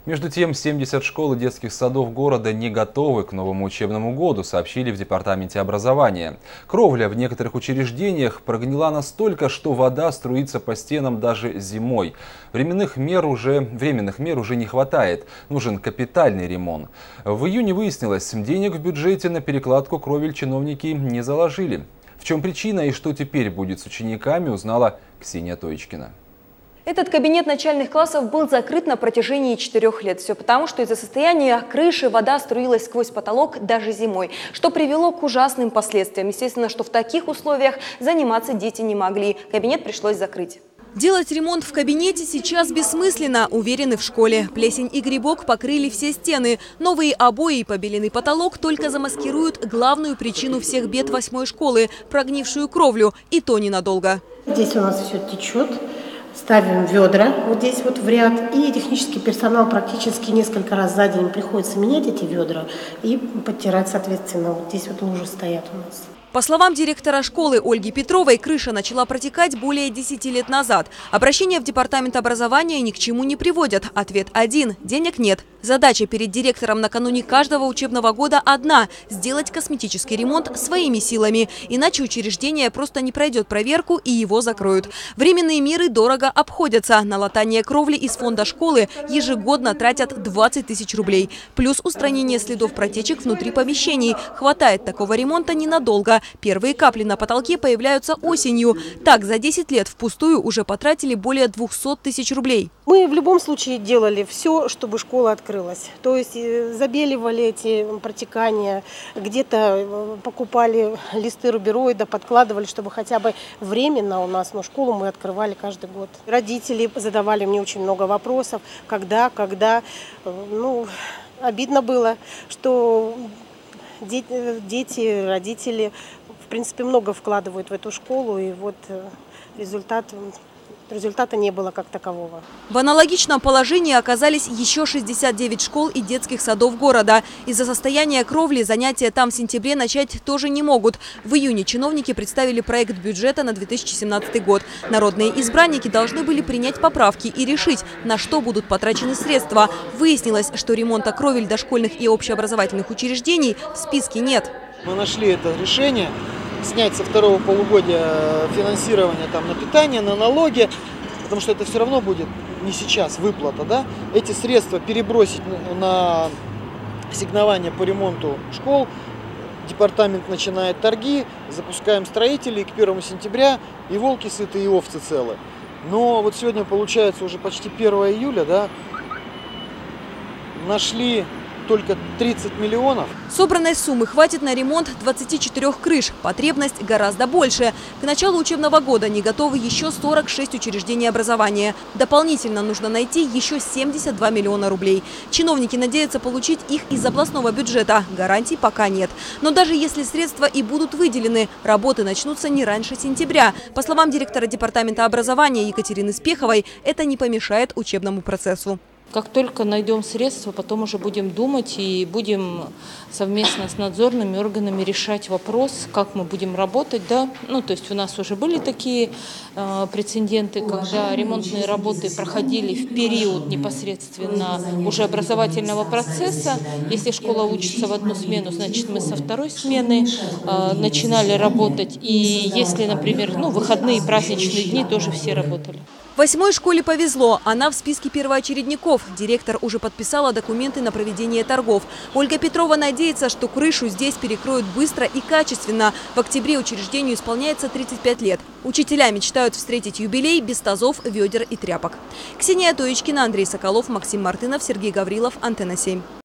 Между тем, 70 школ и детских садов города не готовы к новому учебному году, сообщили в департаменте образования. Кровля в некоторых учреждениях прогнила настолько, что вода струится по стенам даже зимой. Временных мер уже не хватает. Нужен капитальный ремонт. В июне выяснилось, денег в бюджете на перекладку кровель чиновники не заложили. В чем причина и что теперь будет с учениками, узнала Ксения Тоечкина. Этот кабинет начальных классов был закрыт на протяжении 4 лет. Все потому, что из-за состояния крыши вода струилась сквозь потолок даже зимой, что привело к ужасным последствиям. Естественно, что в таких условиях заниматься дети не могли. Кабинет пришлось закрыть. Делать ремонт в кабинете сейчас бессмысленно, уверены в школе. Плесень и грибок покрыли все стены. Новые обои и побеленный потолок только замаскируют главную причину всех бед 8-й школы – прогнившую кровлю. И то ненадолго. Здесь у нас все течет. Ставим ведра вот здесь вот в ряд, и технический персонал практически несколько раз за день приходится менять эти ведра и подтирать, соответственно. Вот здесь вот лужи стоят у нас. По словам директора школы Ольги Петровой, крыша начала протекать более 10 лет назад. Обращения в департамент образования ни к чему не приводят. Ответ один – денег нет. Задача перед директором накануне каждого учебного года одна – сделать косметический ремонт своими силами. Иначе учреждение просто не пройдет проверку и его закроют. Временные меры дорого обходятся. На латание кровли из фонда школы ежегодно тратят 20 тысяч рублей. Плюс устранение следов протечек внутри помещений. Хватает такого ремонта ненадолго. Первые капли на потолке появляются осенью. Так, за 10 лет впустую уже потратили более 200 тысяч рублей. Мы в любом случае делали все, чтобы школа открылась. То есть забеливали эти протекания, где-то покупали листы рубероида, подкладывали, чтобы хотя бы временно у нас, школу мы открывали каждый год. Родители задавали мне очень много вопросов, когда. Обидно было, что дети, родители, в принципе, много вкладывают в эту школу, и вот результата не было как такового. В аналогичном положении оказались еще 69 школ и детских садов города. Из-за состояния кровли занятия там в сентябре начать тоже не могут. В июне чиновники представили проект бюджета на 2017 год. Народные избранники должны были принять поправки и решить, на что будут потрачены средства. Выяснилось, что ремонта кровель дошкольных и общеобразовательных учреждений в списке нет. Мы нашли это решение. Снять со второго полугодия финансирование на питание, на налоги, потому что это все равно будет не сейчас выплата, да? Эти средства перебросить на ассигнование по ремонту школ. Департамент начинает торги, запускаем строителей к 1 сентября, и волки сыты, и овцы целы. Но вот сегодня получается уже почти 1 июля, да? Нашли только 30 миллионов. Собранной суммы хватит на ремонт 24 крыш. Потребность гораздо больше. К началу учебного года не готовы еще 46 учреждений образования. Дополнительно нужно найти еще 72 миллиона рублей. Чиновники надеются получить их из областного бюджета. Гарантий пока нет. Но даже если средства и будут выделены, работы начнутся не раньше сентября. По словам директора департамента образования Екатерины Спеховой, это не помешает учебному процессу. Как только найдем средства, потом уже будем думать и будем совместно с надзорными органами решать вопрос, как мы будем работать. Да? То есть у нас уже были такие прецеденты, когда ремонтные работы проходили в период непосредственно уже образовательного процесса. Если школа учится в одну смену, значит мы со второй смены начинали работать. И если, например, выходные, праздничные дни, тоже все работали. 8-й школе повезло. Она в списке первоочередников. Директор уже подписала документы на проведение торгов. Ольга Петрова надеется, что крышу здесь перекроют быстро и качественно. В октябре учреждению исполняется 35 лет. Учителя мечтают встретить юбилей без тазов, ведер и тряпок. Ксения Тоечкина, Андрей Соколов, Максим Мартынов, Сергей Гаврилов, Антенна 7.